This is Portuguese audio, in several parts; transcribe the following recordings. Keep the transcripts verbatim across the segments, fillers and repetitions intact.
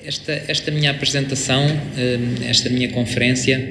Esta, esta minha apresentação, esta minha conferência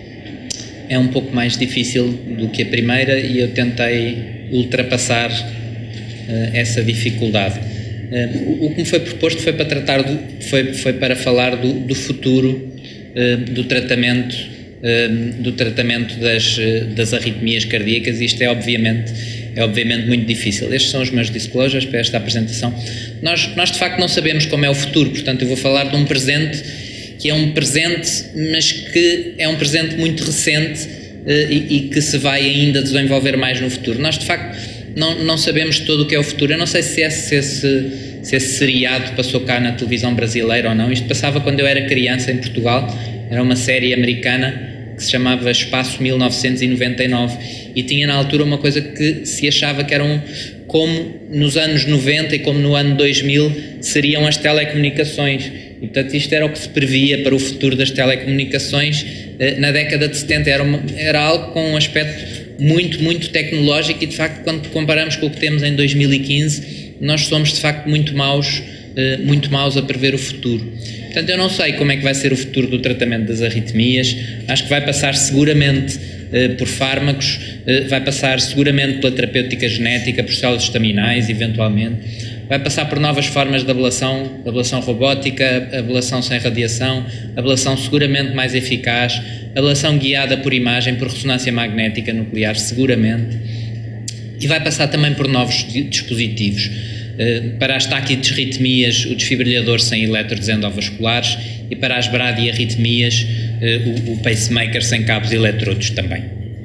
é um pouco mais difícil do que a primeira e eu tentei ultrapassar essa dificuldade. O que me foi proposto foi para tratar do, foi, foi para falar do, do futuro do tratamento do tratamento das, das arritmias cardíacas. Isto é obviamente é obviamente muito difícil. Estes são os meus disclosures para esta apresentação. Nós, nós de facto não sabemos como é o futuro, portanto eu vou falar de um presente que é um presente, mas que é um presente muito recente uh, e, e que se vai ainda desenvolver mais no futuro. Nós de facto não, não sabemos todo o que é o futuro. Eu não sei se esse, se, esse, se esse seriado passou cá na televisão brasileira ou não. Isto passava quando eu era criança em Portugal. Era uma série americana que se chamava Espaço mil novecentos e noventa e nove e tinha na altura uma coisa que se achava que eram como nos anos noventa e como no ano dois mil seriam as telecomunicações. E, portanto, isto era o que se previa para o futuro das telecomunicações na década de setenta. Era, uma, era algo com um aspecto muito, muito tecnológico e, de facto, quando comparamos com o que temos em dois mil e quinze, nós somos, de facto, muito maus, muito maus a prever o futuro. Portanto, eu não sei como é que vai ser o futuro do tratamento das arritmias. Acho que vai passar seguramente uh, por fármacos, uh, vai passar seguramente pela terapêutica genética, por células estaminais, eventualmente. Vai passar por novas formas de ablação, ablação robótica, ablação sem radiação, ablação seguramente mais eficaz, ablação guiada por imagem, por ressonância magnética nuclear, seguramente. E vai passar também por novos dispositivos. Para as taquidisritmias, o desfibrilhador sem elétrodos endovasculares, e para as bradiarritmias, o, o pacemaker sem cabos eletrodos também.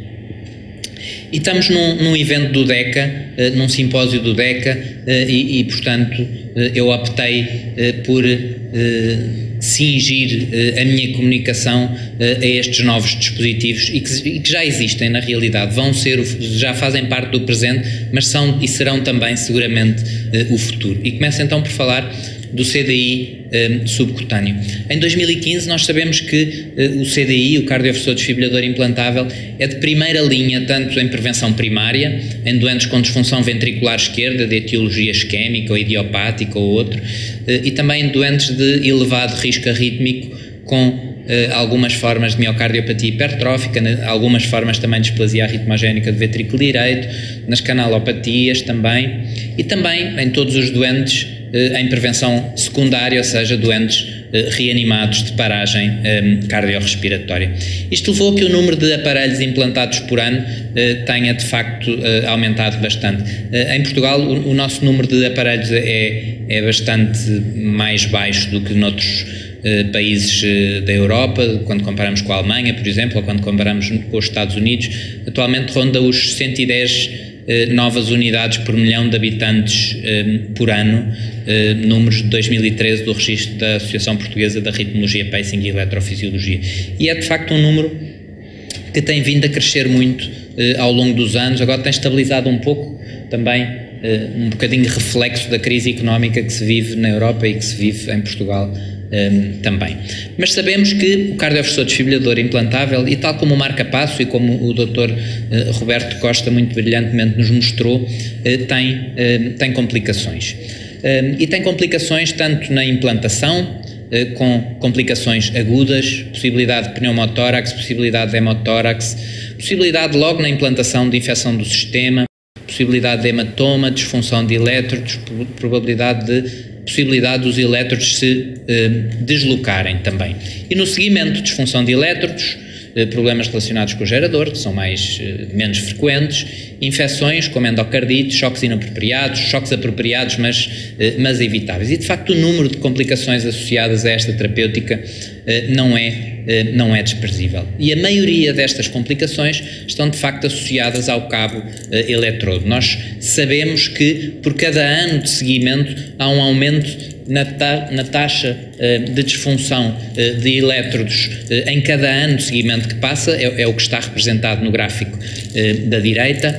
E estamos num, num evento do DECA, num simpósio do DECA, e, e portanto eu optei por cingir a minha comunicação a estes novos dispositivos e que, e que já existem na realidade, vão ser, já fazem parte do presente, mas são e serão também seguramente o futuro. E começo então por falar do C D I um, subcutâneo. Em dois mil e quinze nós sabemos que uh, o C D I, o cardioversor desfibrilador implantável, é de primeira linha tanto em prevenção primária, em doentes com disfunção ventricular esquerda, de etiologia isquémica ou idiopática ou outro, uh, e também em doentes de elevado risco arrítmico com Uh, algumas formas de miocardiopatia hipertrófica, né, algumas formas também de displasia arritmogénica do ventrículo direito, nas canalopatias também, e também em todos os doentes uh, em prevenção secundária, ou seja, doentes uh, reanimados de paragem um, cardiorrespiratória. Isto levou a que o número de aparelhos implantados por ano uh, tenha de facto uh, aumentado bastante. Uh, em Portugal o, o nosso número de aparelhos é, é bastante mais baixo do que noutros países da Europa, quando comparamos com a Alemanha, por exemplo, ou quando comparamos com os Estados Unidos. Atualmente ronda os cento e dez novas unidades por milhão de habitantes por ano, números de dois mil e treze do registro da Associação Portuguesa da Ritmologia, Pacing e Eletrofisiologia. E é de facto um número que tem vindo a crescer muito ao longo dos anos, agora tem estabilizado um pouco, também um bocadinho reflexo da crise económica que se vive na Europa e que se vive em Portugal Um, também. Mas sabemos que o cardioversor desfibrilador implantável, e tal como o marca-passo e como o doutor uh, Roberto Costa muito brilhantemente nos mostrou, uh, tem, uh, tem complicações. Uh, e tem complicações tanto na implantação, uh, com complicações agudas, possibilidade de pneumotórax, possibilidade de hemotórax, possibilidade logo na implantação de infecção do sistema, possibilidade de hematoma, disfunção de elétrodos, probabilidade de possibilidade dos elétrodos se eh, deslocarem também. E no seguimento, disfunção de elétrodos, eh, problemas relacionados com o gerador, que são mais, eh, menos frequentes, infecções como endocardite, choques inapropriados, choques apropriados, mas, eh, mas evitáveis. E de facto o número de complicações associadas a esta terapêutica eh, não é não é desprezível. E a maioria destas complicações estão de facto associadas ao cabo uh, eletrodo. Nós sabemos que por cada ano de seguimento há um aumento na, ta na taxa uh, de disfunção uh, de elétrodos uh, em cada ano de seguimento que passa, é, é o que está representado no gráfico uh, da direita.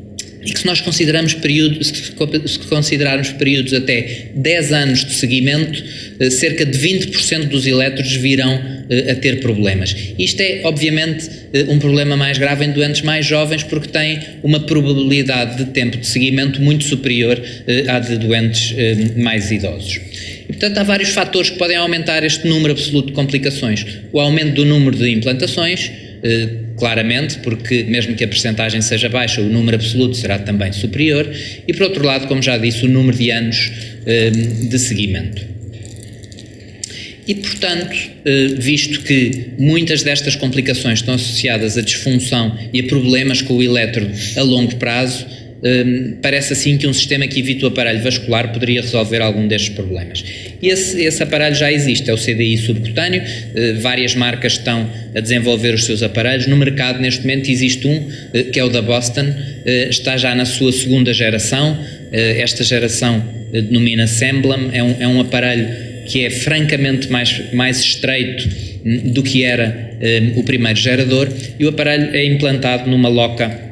E que se nós consideramos períodos, se considerarmos períodos até dez anos de seguimento, cerca de vinte por cento dos elétrodos virão a ter problemas. Isto é, obviamente, um problema mais grave em doentes mais jovens, porque têm uma probabilidade de tempo de seguimento muito superior à de doentes mais idosos. E, portanto, há vários fatores que podem aumentar este número absoluto de complicações. O aumento do número de implantações, claramente, porque mesmo que a percentagem seja baixa, o número absoluto será também superior, e por outro lado, como já disse, o número de anos de seguimento. E, portanto, visto que muitas destas complicações estão associadas à disfunção e a problemas com o elétrodo a longo prazo, parece assim que um sistema que evita o aparelho vascular poderia resolver algum destes problemas. E esse, esse aparelho já existe, é o C D I subcutâneo, várias marcas estão a desenvolver os seus aparelhos. No mercado, neste momento, existe um, que é o da Boston, está já na sua segunda geração. Esta geração denomina-se Emblem, é um, é um aparelho que é francamente mais, mais estreito do que era um, o primeiro gerador, e o aparelho é implantado numa loca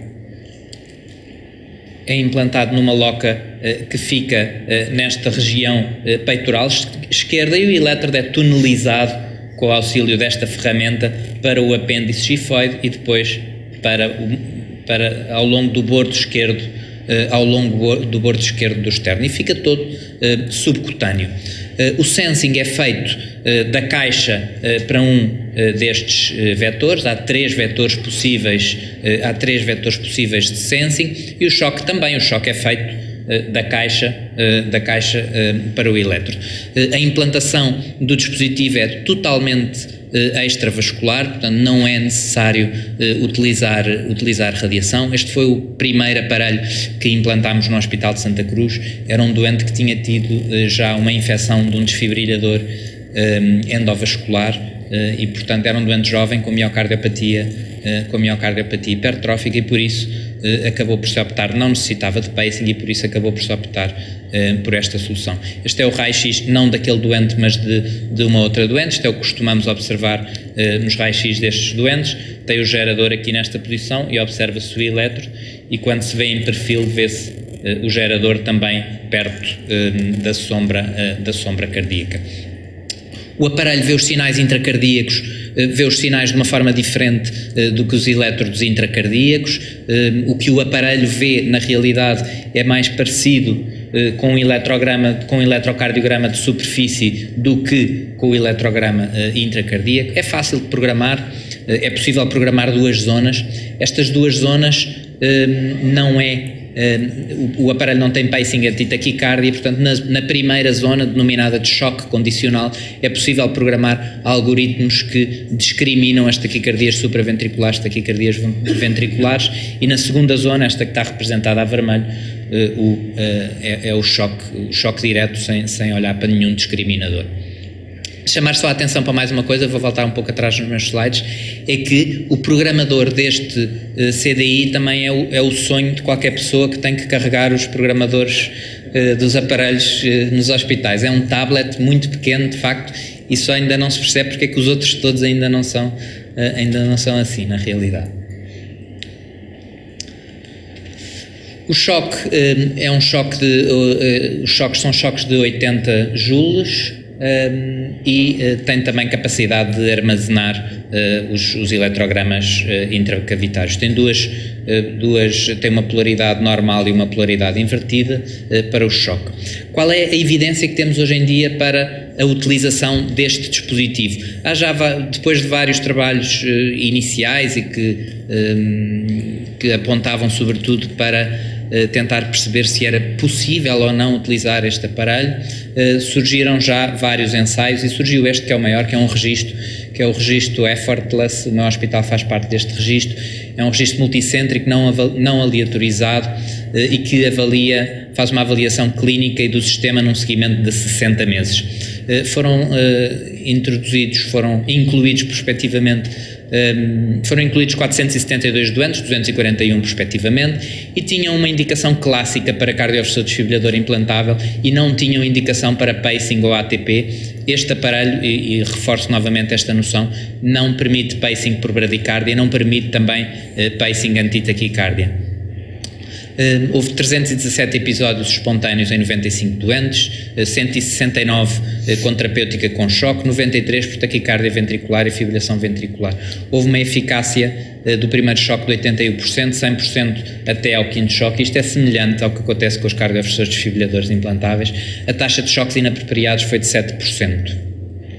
é implantado numa loca uh, que fica uh, nesta região uh, peitoral esquerda, e o elétrodo é tunelizado com o auxílio desta ferramenta para o apêndice gifoide e depois para, o, para ao longo do bordo esquerdo, uh, ao longo do bordo esquerdo do externo, e fica todo uh, subcutâneo. Uh, o sensing é feito uh, da caixa uh, para um uh, destes uh, vetores. Há três vetores possíveis, uh, há três vetores possíveis de sensing, e o choque também. O choque é feito uh, da caixa, uh, da caixa uh, para o elétrodo. Uh, a implantação do dispositivo é totalmente extravascular, portanto não é necessário uh, utilizar, utilizar radiação. Este foi o primeiro aparelho que implantámos no Hospital de Santa Cruz. Era um doente que tinha tido uh, já uma infecção de um desfibrilhador um, endovascular uh, e, portanto, era um doente jovem com miocardiopatia, uh, com miocardiopatia hipertrófica, e por isso uh, acabou por se optar, não necessitava de pacing, e por isso acabou por se optar Uh, por esta solução. Este é o raio-x, não daquele doente, mas de, de uma outra doente. Este é o que costumamos observar uh, nos raios-x destes doentes. Tem o gerador aqui nesta posição e observa-se o elétrodo, e quando se vê em perfil vê-se uh, o gerador também perto uh, da, sombra, uh, da sombra cardíaca. O aparelho vê os sinais intracardíacos, uh, vê os sinais de uma forma diferente uh, do que os elétrodos intracardíacos. Uh, o que o aparelho vê, na realidade, é mais parecido com um eletrograma, com um eletrocardiograma de superfície do que com o eletrograma uh, intracardíaco. É fácil de programar, uh, é possível programar duas zonas. Estas duas zonas uh, não é, uh, o, o aparelho não tem pacing antitaquicardia, portanto na, na primeira zona, denominada de choque condicional, é possível programar algoritmos que discriminam as taquicardias supraventriculares, taquicardias ventriculares, e na segunda zona, esta que está representada a vermelho, Uh, o, uh, é, é o choque, o choque direto sem, sem olhar para nenhum discriminador. Chamar só a atenção para mais uma coisa, vou voltar um pouco atrás nos meus slides, é que o programador deste uh, C D I também é o, é o sonho de qualquer pessoa que tem que carregar os programadores uh, dos aparelhos uh, nos hospitais. É um tablet muito pequeno, de facto, e só ainda não se percebe porque é que os outros todos ainda não são, uh, ainda não são assim, na realidade. O choque uh, é um choque de, uh, os choques são choques de oitenta joules uh, e uh, tem também capacidade de armazenar uh, os, os eletrogramas uh, intracavitários. Tem duas, uh, duas, tem uma polaridade normal e uma polaridade invertida uh, para o choque. Qual é a evidência que temos hoje em dia para a utilização deste dispositivo? Há já, depois de vários trabalhos uh, iniciais e que, um, que apontavam sobretudo para tentar perceber se era possível ou não utilizar este aparelho, uh, surgiram já vários ensaios, e surgiu este que é o maior, que é um registro, que é o registro Effortless. O meu hospital faz parte deste registro. É um registro multicêntrico, não, não aleatorizado, uh, e que avalia, faz uma avaliação clínica e do sistema num seguimento de sessenta meses. Uh, foram uh, introduzidos, foram incluídos prospectivamente Um, foram incluídos quatrocentos e setenta e dois doentes, duzentos e quarenta e um prospectivamente, e tinham uma indicação clássica para cardioversor desfibrilador implantável e não tinham indicação para pacing ou A T P. Este aparelho, e, e reforço novamente esta noção, não permite pacing por bradicardia, não permite também uh, pacing antitaquicardia. Uh, houve trezentos e dezassete episódios espontâneos em noventa e cinco doentes, uh, cento e sessenta e nove uh, com terapêutica com choque, noventa e três por taquicardia ventricular e fibrilação ventricular. Houve uma eficácia uh, do primeiro choque de oitenta e um por cento, cem por cento até ao quinto choque. Isto é semelhante ao que acontece com os cardioversores desfibriladores implantáveis. A taxa de choques inapropriados foi de sete por cento.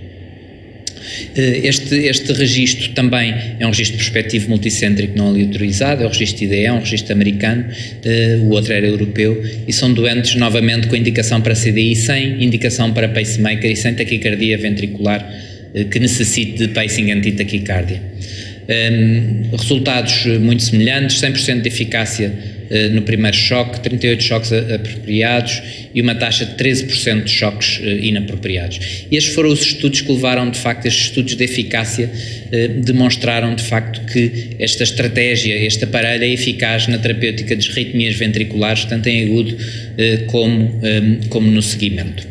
Este, este registro também é um registro prospectivo multicêntrico não aleatorizado, é o registro I D E, é um registro americano, uh, o outro era europeu, e são doentes novamente com indicação para C D I, sem indicação para pacemaker e sem taquicardia ventricular uh, que necessite de pacing anti-taquicardia. Um, resultados muito semelhantes, cem por cento de eficácia uh, no primeiro choque, trinta e oito choques apropriados e uma taxa de treze por cento de choques uh, inapropriados. E estes foram os estudos que levaram, de facto, estes estudos de eficácia uh, demonstraram, de facto, que esta estratégia, este aparelho é eficaz na terapêutica de arritmias ventriculares, tanto em agudo uh, como, um, como no seguimento.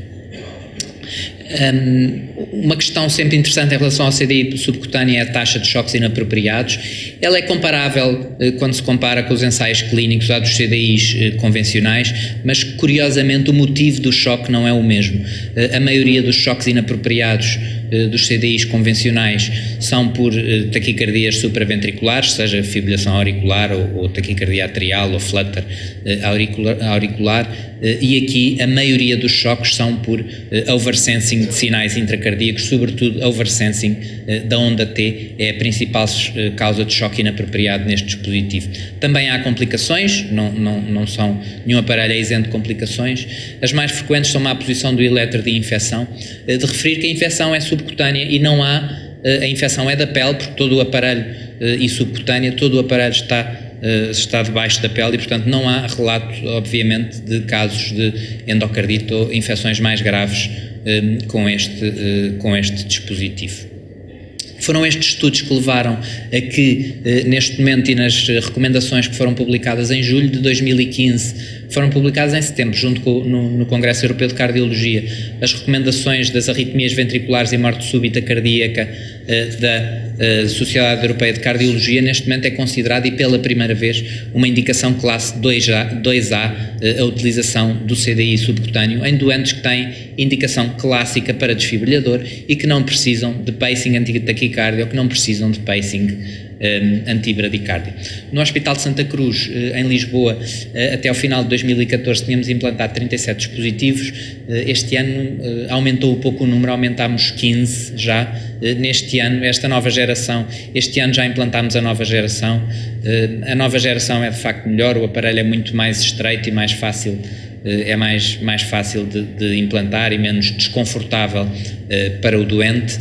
Um, uma questão sempre interessante em relação ao C D I subcutâneo é a taxa de choques inapropriados. Ela é comparável uh, quando se compara com os ensaios clínicos à dos C D Is uh, convencionais, mas curiosamente o motivo do choque não é o mesmo. Uh, a maioria dos choques inapropriados uh, dos C D Is convencionais são por uh, taquicardias supraventriculares, seja fibrilação auricular ou, ou taquicardia atrial ou flutter uh, auricular, auricular uh, e aqui a maioria dos choques são por uh, oversensing de sinais intracardíacos, sobretudo oversensing uh, da onda T, é a principal uh, causa de choque inapropriado neste dispositivo. Também há complicações, não, não, não são, nenhum aparelho é isento de complicações. As mais frequentes são a posição do eletro de infecção, uh, de referir que a infecção é subcutânea e não há, uh, a infecção é da pele, porque todo o aparelho uh, e subcutânea, todo o aparelho está Uh, está debaixo da pele e, portanto, não há relato, obviamente, de casos de endocardite ou infecções mais graves uh, com, este, uh, com este dispositivo. Foram estes estudos que levaram a que, uh, neste momento e nas recomendações que foram publicadas em julho de dois mil e quinze, foram publicadas em setembro, junto com, no, no Congresso Europeu de Cardiologia, as recomendações das arritmias ventriculares e morte súbita cardíaca uh, da uh, Sociedade Europeia de Cardiologia. Neste momento é considerada, e pela primeira vez, uma indicação classe dois A, dois A uh, a utilização do C D I subcutâneo em doentes que têm indicação clássica para desfibrilhador e que não precisam de pacing anti-taquicardia ou que não precisam de pacing Um, antibradicardia. No Hospital de Santa Cruz, uh, em Lisboa, uh, até ao final de dois mil e catorze tínhamos implantado trinta e sete dispositivos. Uh, este ano uh, aumentou um pouco o número, aumentámos quinze já. Uh, neste ano, esta nova geração, este ano já implantámos a nova geração. Uh, a nova geração é de facto melhor, o aparelho é muito mais estreito e mais fácil, uh, é mais, mais fácil de, de implantar e menos desconfortável uh, para o doente.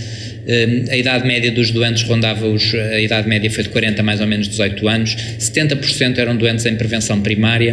A idade média dos doentes rondava os, a idade média foi de quarenta a mais ou menos dezoito anos, setenta por cento eram doentes em prevenção primária.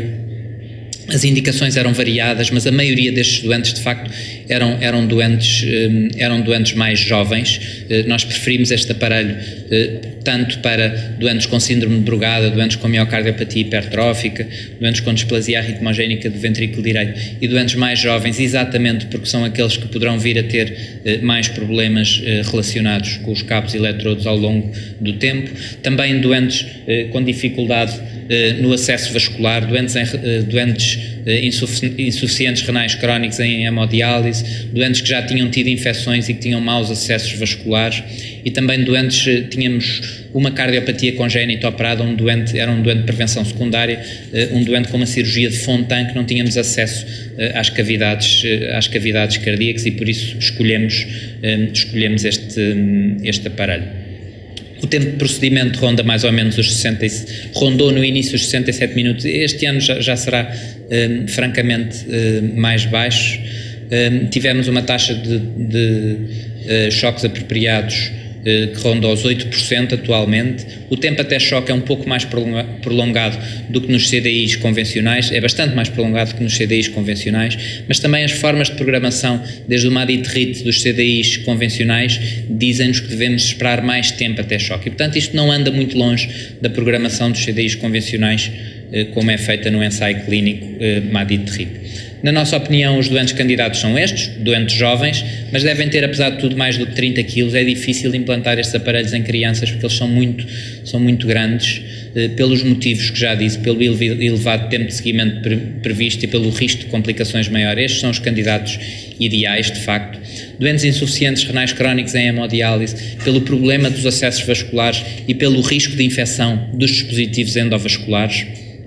As indicações eram variadas, mas a maioria destes doentes, de facto, eram, eram, doentes, eram doentes mais jovens. Nós preferimos este aparelho tanto para doentes com síndrome de Brugada, doentes com miocardiopatia hipertrófica, doentes com displasia arritmogénica do ventrículo direito e doentes mais jovens, exatamente porque são aqueles que poderão vir a ter mais problemas relacionados com os cabos e eletrodos ao longo do tempo. Também doentes com dificuldade no acesso vascular, doentes, em, doentes insufici insuficientes renais crónicos em hemodiálise, doentes que já tinham tido infecções e que tinham maus acessos vasculares, e também doentes, tínhamos uma cardiopatia congénita operada, um doente, era um doente de prevenção secundária, um doente com uma cirurgia de Fontan, que não tínhamos acesso às cavidades, às cavidades cardíacas, e por isso escolhemos, escolhemos este, este aparelho. O tempo de procedimento ronda mais ou menos os sessenta, rondou no início os sessenta e sete minutos, este ano já, já será um, francamente um, mais baixo. Um, tivemos uma taxa de, de uh, choques apropriados uh, que ronda aos oito por cento atualmente. O tempo até choque é um pouco mais prolongado do que nos C D Is convencionais, é bastante mais prolongado que nos C D Is convencionais, mas também as formas de programação, desde o MADI-TRIT dos C D Is convencionais, dizem-nos que devemos esperar mais tempo até choque. E, portanto, isto não anda muito longe da programação dos C D Is convencionais como é feita no ensaio clínico Madi-Trip. Na nossa opinião, os doentes candidatos são estes, doentes jovens, mas devem ter, apesar de tudo, mais do que trinta quilos. É difícil implantar estes aparelhos em crianças porque eles são muito, são muito grandes, eh, pelos motivos que já disse, pelo elevado tempo de seguimento pre previsto e pelo risco de complicações maior. Estes são os candidatos ideais, de facto. Doentes insuficientes renais crónicos em hemodiálise, pelo problema dos acessos vasculares e pelo risco de infecção dos dispositivos endovasculares.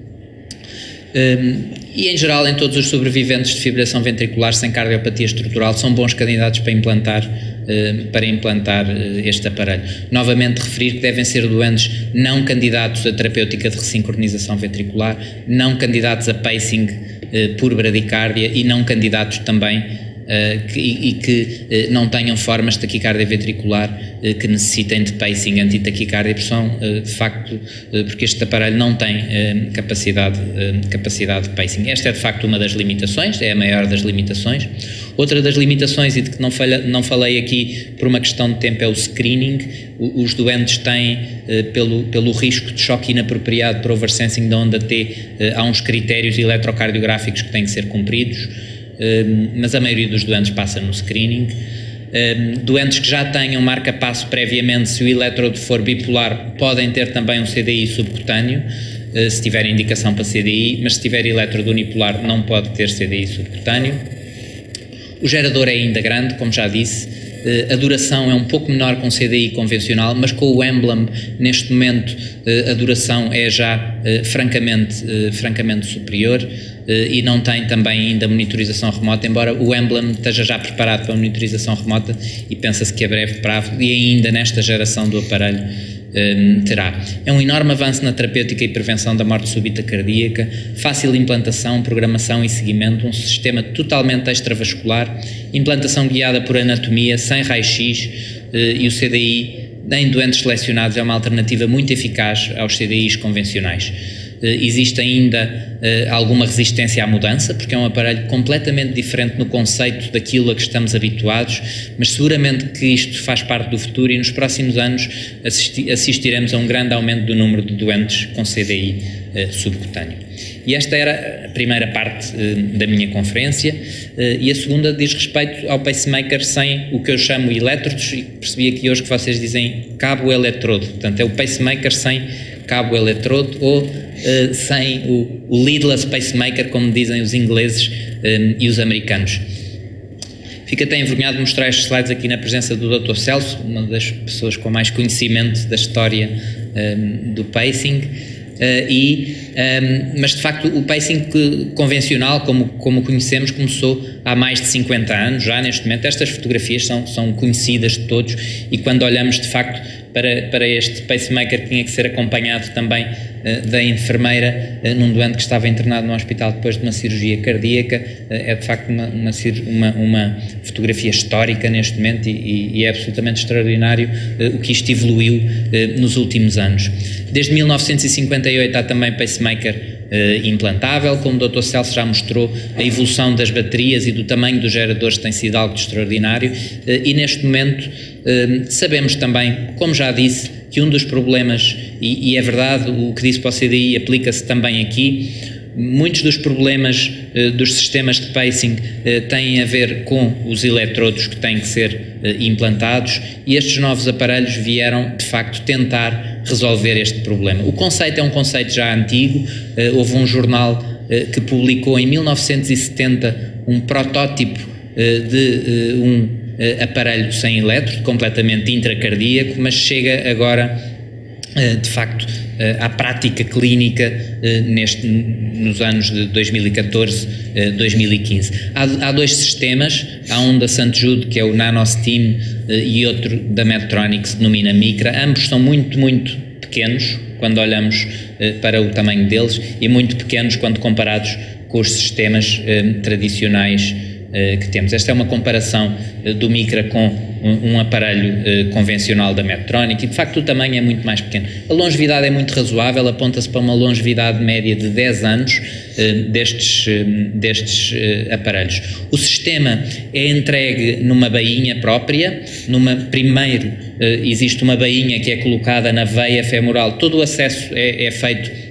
Um, e em geral em todos os sobreviventes de fibrilação ventricular sem cardiopatia estrutural são bons candidatos para implantar, uh, para implantar uh, este aparelho. Novamente referir que devem ser doentes não candidatos a terapêutica de ressincronização ventricular, não candidatos a pacing uh, por bradicárdia e não candidatos também Uh, que, e que uh, não tenham formas de taquicardia ventricular uh, que necessitem de pacing antitaquicardia, porque são, uh, de facto, uh, porque este aparelho não tem uh, capacidade, uh, capacidade de pacing. Esta é, de facto, uma das limitações, é a maior das limitações. Outra das limitações, e de que não, falha, não falei aqui por uma questão de tempo, é o screening. O, os doentes têm, uh, pelo, pelo risco de choque inapropriado por oversensing da onda T, uh, há uns critérios eletrocardiográficos que têm que ser cumpridos. Um, mas a maioria dos doentes passa no screening. Um, doentes que já tenham marca-passo previamente, se o elétrodo for bipolar, podem ter também um C D I subcutâneo, uh, se tiver indicação para C D I, mas se tiver elétrodo unipolar não pode ter C D I subcutâneo. O gerador é ainda grande, como já disse, uh, a duração é um pouco menor com o C D I convencional, mas com o Emblem, neste momento, uh, a duração é já uh, francamente, uh, francamente superior. E não tem também ainda monitorização remota, embora o Emblem esteja já preparado para a monitorização remota e pensa-se que a breve prazo e ainda nesta geração do aparelho um, terá. É um enorme avanço na terapêutica e prevenção da morte súbita cardíaca, fácil implantação, programação e seguimento, um sistema totalmente extravascular, implantação guiada por anatomia, sem raio-x uh, e o C D I em doentes selecionados é uma alternativa muito eficaz aos C D Is convencionais. Uh, existe ainda uh, alguma resistência à mudança, porque é um aparelho completamente diferente no conceito daquilo a que estamos habituados, mas seguramente que isto faz parte do futuro e nos próximos anos assisti assistiremos a um grande aumento do número de doentes com C D I uh, subcutâneo. E esta era a primeira parte uh, da minha conferência, uh, e a segunda diz respeito ao pacemaker sem o que eu chamo elétrodos, e percebi aqui hoje que vocês dizem cabo-eletrodo, portanto é o pacemaker sem cabo-eletrodo ou uh, sem o, o leadless pacemaker, como dizem os ingleses um, e os americanos. Fico até envergonhado de mostrar estes slides aqui na presença do doutor Celso, uma das pessoas com mais conhecimento da história um, do pacing. Uh, e, um, mas de facto o pacing convencional, como, como conhecemos, começou há mais de cinquenta anos já. Neste momento estas fotografias são, são conhecidas de todos, e quando olhamos de facto para, para este pacemaker, que tinha que ser acompanhado também uh, da enfermeira uh, num doente que estava internado no hospital depois de uma cirurgia cardíaca, uh, é de facto uma, uma, uma, uma fotografia histórica neste momento, e, e é absolutamente extraordinário uh, o que isto evoluiu uh, nos últimos anos. Desde mil novecentos e cinquenta e oito há também pacemaker uh, implantável, como o doutor Celso já mostrou, a evolução das baterias e do tamanho dos geradores tem sido algo de extraordinário, uh, e neste momento uh, sabemos também, como já disse, que um dos problemas, e, e é verdade, o que disse para o C D I aplica-se também aqui, muitos dos problemas uh, dos sistemas de pacing uh, têm a ver com os eletrodos que têm que ser uh, implantados, e estes novos aparelhos vieram de facto tentar resolver este problema. O conceito é um conceito já antigo, uh, houve um jornal uh, que publicou em mil novecentos e setenta um protótipo uh, de uh, um uh, aparelho sem elétrodo, completamente intracardíaco, mas chega agora Uh, de facto, uh, à prática clínica uh, neste, nos anos de dois mil e catorze a dois mil e quinze. Há, há dois sistemas, há um da Sant Jude, que é o NanoSteam, uh, e outro da Medtronic, que se denomina Micra. Ambos são muito, muito pequenos quando olhamos uh, para o tamanho deles, e muito pequenos quando comparados com os sistemas uh, tradicionais uh, que temos. Esta é uma comparação uh, do Micra com um, um aparelho uh, convencional da Medtronic, e de facto o tamanho é muito mais pequeno. A longevidade é muito razoável, aponta-se para uma longevidade média de dez anos uh, destes, uh, destes uh, aparelhos. O sistema é entregue numa bainha própria, numa, primeiro uh, existe uma bainha que é colocada na veia femoral, todo o acesso é, é feito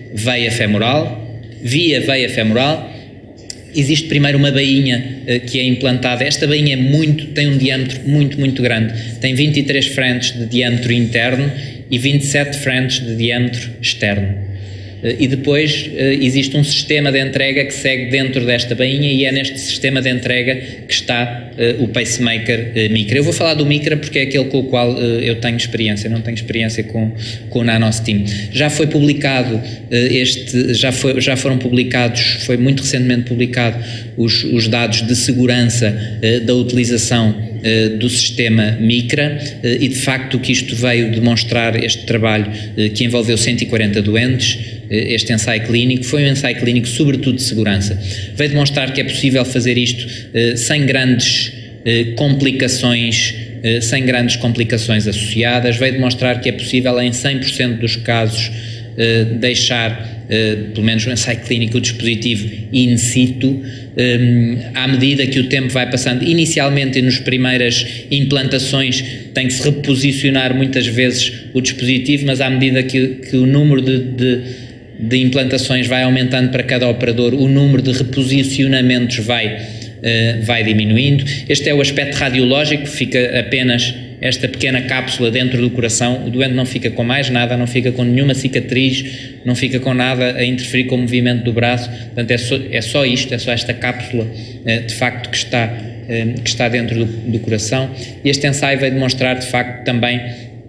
veia femoral. Via veia femoral, existe primeiro uma bainha uh, que é implantada. Esta bainha é muito, tem um diâmetro muito, muito grande. Tem vinte e três French de diâmetro interno e vinte e sete French de diâmetro externo. Uh, e depois uh, existe um sistema de entrega que segue dentro desta bainha e é neste sistema de entrega que está uh, o pacemaker uh, Micra. Eu vou falar do Micra porque é aquele com o qual uh, eu tenho experiência, não tenho experiência com, com o NanoSteam. Já foi publicado, uh, este, já, foi, já foram publicados, foi muito recentemente publicado os, os dados de segurança uh, da utilização Uh, do sistema Micra uh, e de facto o que isto veio demonstrar, este trabalho uh, que envolveu cento e quarenta doentes, uh, este ensaio clínico, foi um ensaio clínico sobretudo de segurança. Veio demonstrar que é possível fazer isto uh, sem grandes uh, complicações, uh, sem grandes complicações associadas. Veio demonstrar que é possível em cem por cento dos casos uh, deixar Uh, pelo menos no ensaio clínico, o dispositivo in situ, um, à medida que o tempo vai passando. Inicialmente, nas primeiras implantações, tem que se reposicionar muitas vezes o dispositivo, mas à medida que, que o número de, de, de implantações vai aumentando para cada operador, o número de reposicionamentos vai, uh, vai diminuindo. Este é o aspecto radiológico, fica apenas esta pequena cápsula dentro do coração. O doente não fica com mais nada, não fica com nenhuma cicatriz, não fica com nada a interferir com o movimento do braço. Portanto, é só, é só isto, é só esta cápsula de facto que está, que está dentro do, do coração. E este ensaio veio demonstrar de facto também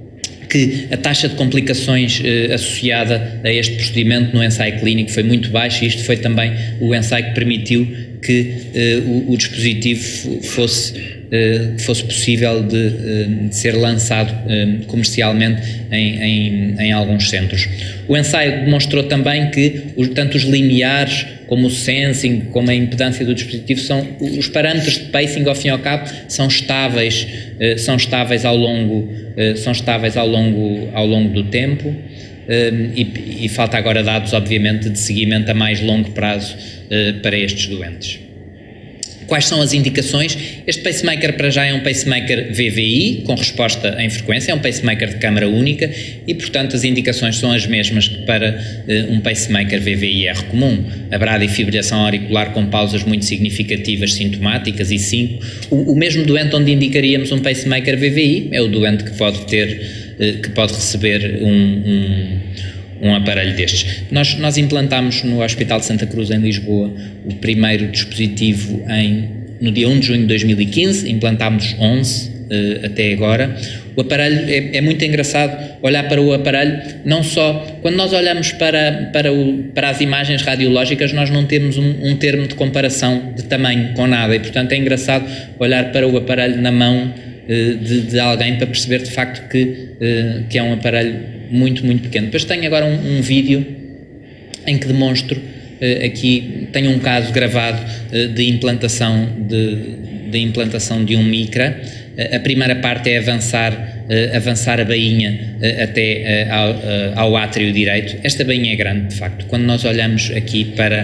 que a taxa de complicações eh, associada a este procedimento no ensaio clínico foi muito baixa, e isto foi também o ensaio que permitiu que eh, o, o dispositivo fosse, eh, fosse possível de, eh, de ser lançado eh, comercialmente em, em, em alguns centros. O ensaio demonstrou também que os, tanto os limiares como o sensing, como a impedância do dispositivo, são os parâmetros de pacing, ao fim e ao cabo, são estáveis, eh, são estáveis ao longo, eh, são estáveis ao longo, ao longo do tempo, eh, e, e falta agora dados, obviamente, de seguimento a mais longo prazo eh, para estes doentes. Quais são as indicações? Este pacemaker para já é um pacemaker V V I, com resposta em frequência, é um pacemaker de câmara única e, portanto, as indicações são as mesmas que para uh, um pacemaker V V I R comum. A bradifibrilação auricular com pausas muito significativas sintomáticas e cinco. O, o mesmo doente onde indicaríamos um pacemaker V V I é o doente que pode ter, uh, que pode receber um, um um aparelho destes. Nós, nós implantámos no Hospital de Santa Cruz, em Lisboa, o primeiro dispositivo em, no dia um de junho de dois mil e quinze, implantámos onze uh, até agora. O aparelho, é, é muito engraçado olhar para o aparelho, não só, quando nós olhamos para, para, o, para as imagens radiológicas, nós não temos um, um termo de comparação de tamanho com nada, e portanto é engraçado olhar para o aparelho na mão uh, de, de alguém para perceber de facto que, uh, que é um aparelho muito, muito pequeno. Depois tenho agora um, um vídeo em que demonstro, uh, aqui tenho um caso gravado uh, de implantação de, de implantação de um Micra. Uh, a primeira parte é avançar, uh, avançar a bainha uh, até uh, ao, uh, ao átrio direito. Esta bainha é grande, de facto. Quando nós olhamos aqui para,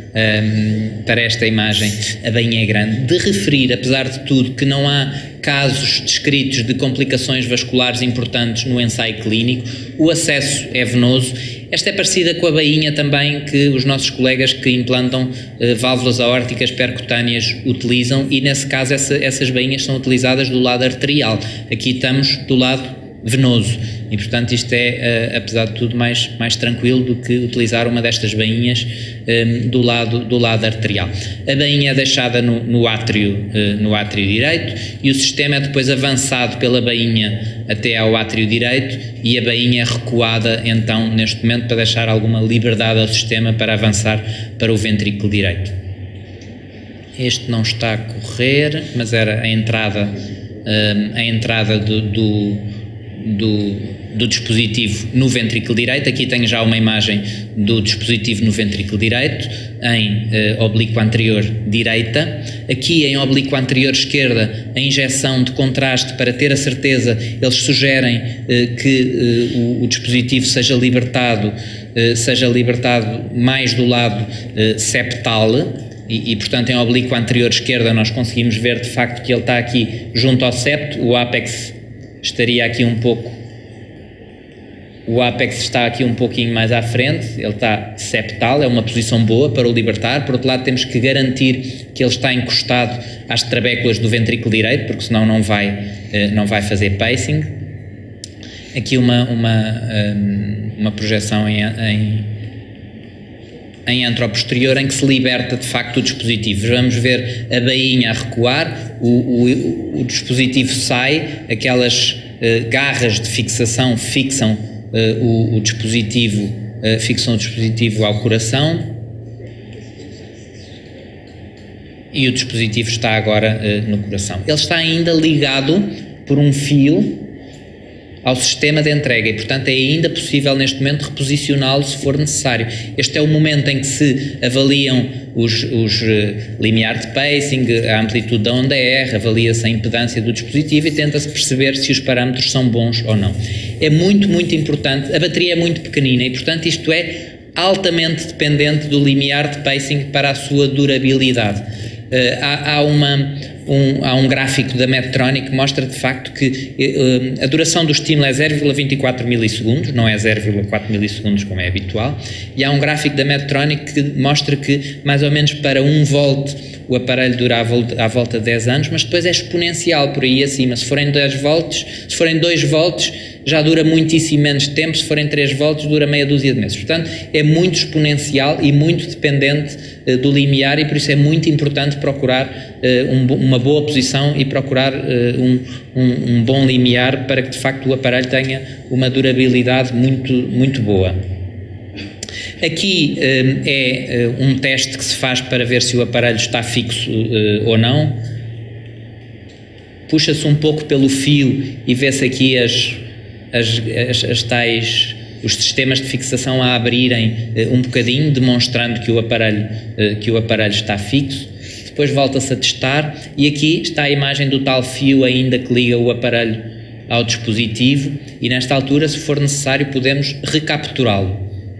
um, para esta imagem, a bainha é grande. De referir, apesar de tudo, que não há casos descritos de complicações vasculares importantes no ensaio clínico. O acesso é venoso. Esta é parecida com a bainha também que os nossos colegas que implantam eh, válvulas aórticas percutâneas utilizam, e nesse caso essa, essas bainhas são utilizadas do lado arterial. Aqui estamos do lado venoso e, portanto, isto é, uh, apesar de tudo, mais, mais tranquilo do que utilizar uma destas bainhas um, do, lado, do lado arterial. A bainha é deixada no, no, átrio, uh, no átrio direito, e o sistema é depois avançado pela bainha até ao átrio direito, e a bainha é recuada então neste momento para deixar alguma liberdade ao sistema para avançar para o ventrículo direito. Este não está a correr, mas era a entrada, um, a entrada do, do Do, do dispositivo no ventrículo direito. Aqui tenho já uma imagem do dispositivo no ventrículo direito, em eh, oblíqua anterior direita. Aqui em oblíqua anterior esquerda, a injeção de contraste para ter a certeza. Eles sugerem eh, que eh, o, o dispositivo seja libertado, eh, seja libertado mais do lado eh, septal. E, e, portanto, em oblíqua anterior esquerda nós conseguimos ver de facto que ele está aqui junto ao septo. O ápex estaria aqui um pouco O ápex está aqui um pouquinho mais à frente, ele está septal, é uma posição boa para o libertar. Por outro lado, temos que garantir que ele está encostado às trabéculas do ventrículo direito, porque senão não vai, não vai fazer pacing. Aqui uma, uma, uma projeção em, em, em anteroposterior em que se liberta de facto o dispositivo. Vamos ver a bainha a recuar, o, o, o dispositivo sai, aquelas uh, garras de fixação fixam Uh, o, o dispositivo, uh, fixam o dispositivo ao coração e o dispositivo está agora uh, no coração. Ele está ainda ligado por um fio ao sistema de entrega e, portanto, é ainda possível neste momento reposicioná-lo se for necessário. Este é o momento em que se avaliam os, os uh, limiar de pacing, a amplitude da onda R, avalia-se a impedância do dispositivo e tenta-se perceber se os parâmetros são bons ou não. É muito, muito importante, a bateria é muito pequenina e, portanto, isto é altamente dependente do limiar de pacing para a sua durabilidade. Uh, há, há, uma, um, há um gráfico da Medtronic que mostra de facto que uh, a duração do estímulo é zero vírgula vinte e quatro milissegundos, não é zero vírgula quatro milissegundos como é habitual, e há um gráfico da Medtronic que mostra que mais ou menos para um volt o aparelho dura à volta, à volta de dez anos, mas depois é exponencial por aí acima. Se forem dez volts, se forem dois volts, já dura muitíssimo menos tempo, se forem três volts, dura meia dúzia de meses. Portanto, é muito exponencial e muito dependente uh, do limiar e por isso é muito importante procurar uh, um, uma boa posição e procurar uh, um, um, um bom limiar para que de facto o aparelho tenha uma durabilidade muito, muito boa. Aqui uh, é uh, um teste que se faz para ver se o aparelho está fixo uh, ou não. Puxa-se um pouco pelo fio e vê-se aqui as, as, as, as tais, os sistemas de fixação a abrirem uh, um bocadinho, demonstrando que o aparelho, uh, que o aparelho está fixo. Depois volta-se a testar e aqui está a imagem do tal fio ainda que liga o aparelho ao dispositivo e nesta altura, se for necessário, podemos recapturá-lo.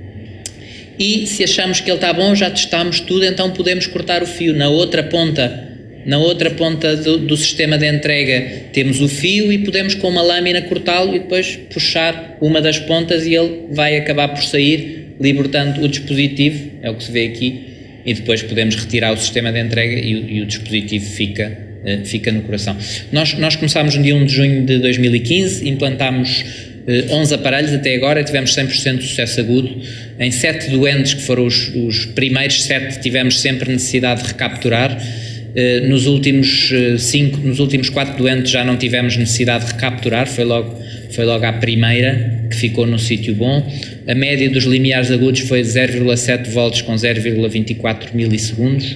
E se achamos que ele está bom, já testámos tudo, então podemos cortar o fio. Na outra ponta, na outra ponta do, do sistema de entrega temos o fio e podemos com uma lâmina cortá-lo e depois puxar uma das pontas e ele vai acabar por sair, libertando o dispositivo, é o que se vê aqui, e depois podemos retirar o sistema de entrega e, e o dispositivo fica, uh, fica no coração. Nós, nós começámos no dia um de junho de dois mil e quinze, implantámos onze aparelhos até agora e tivemos cem por cento de sucesso agudo. Em sete doentes, que foram os, os primeiros sete, tivemos sempre necessidade de recapturar. Nos últimos cinco, nos últimos quatro doentes já não tivemos necessidade de recapturar, foi logo, foi logo à primeira que ficou no sítio bom. A média dos limiares agudos foi zero vírgula sete volts com zero vírgula vinte e quatro milissegundos.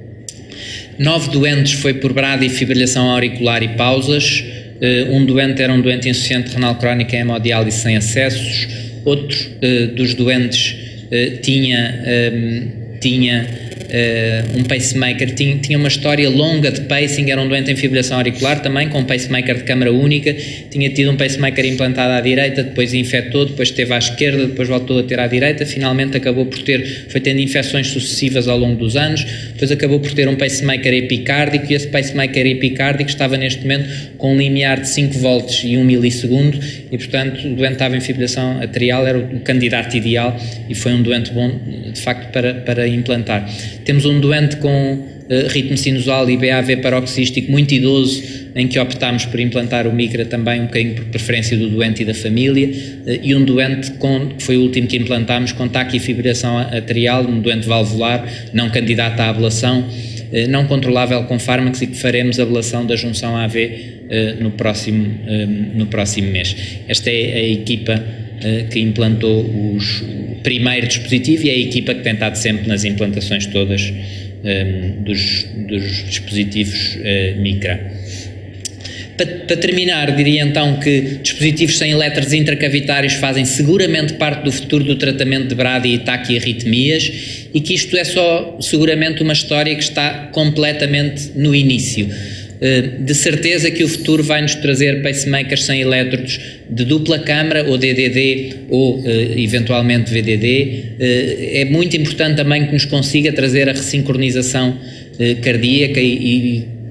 Nove doentes foi por bradifibrilhação auricular e pausas. Uh, um doente era um doente insuficiente renal crónica em hemodiálise sem acessos, outro uh, dos doentes uh, tinha, um, tinha uh, um pacemaker, tinha, tinha uma história longa de pacing, era um doente em fibrilação auricular também, com um pacemaker de câmara única, tinha tido um pacemaker implantado à direita, depois infectou, depois teve à esquerda, depois voltou a ter à direita, finalmente acabou por ter, foi tendo infecções sucessivas ao longo dos anos, depois acabou por ter um pacemaker epicárdico e esse pacemaker epicárdico estava neste momento com um limiar de cinco volts e um milissegundo e, portanto, o doente estava em fibrilação atrial, era o candidato ideal e foi um doente bom, de facto, para, para implantar. Temos um doente com uh, ritmo sinusal e B A V paroxístico muito idoso, em que optámos por implantar o Micra também, um bocadinho por preferência do doente e da família, uh, e um doente com, que foi o último que implantámos, com taquifibrilação atrial, um doente valvular, não candidato à ablação, uh, não controlável com fármacos e que faremos a ablação da junção A V uh, no, próximo, uh, no próximo mês. Esta é a equipa uh, que implantou os, o primeiro dispositivo e é a equipa que tem estado sempre nas implantações todas um, dos, dos dispositivos uh, Micra. Para, para terminar, diria então que dispositivos sem elétrodos intracavitários fazem seguramente parte do futuro do tratamento de bradi e taquiarritmias e que isto é só seguramente uma história que está completamente no início. De certeza que o futuro vai nos trazer pacemakers sem elétrodos de dupla câmara ou D D D ou eventualmente V D D. É muito importante também que nos consiga trazer a ressincronização cardíaca e, e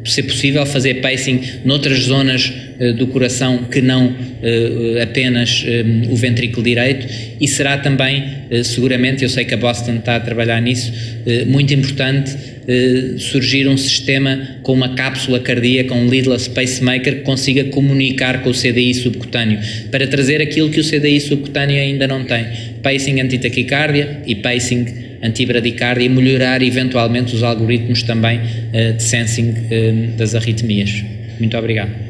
ser possível fazer pacing noutras zonas uh, do coração que não uh, apenas um, o ventrículo direito, e será também, uh, seguramente, eu sei que a Boston está a trabalhar nisso, uh, muito importante uh, surgir um sistema com uma cápsula cardíaca, um leadless pacemaker que consiga comunicar com o C D I subcutâneo, para trazer aquilo que o C D I subcutâneo ainda não tem: pacing antitaquicárdia e pacing antibradicardia, e melhorar eventualmente os algoritmos também uh, de sensing uh, das arritmias. Muito obrigado.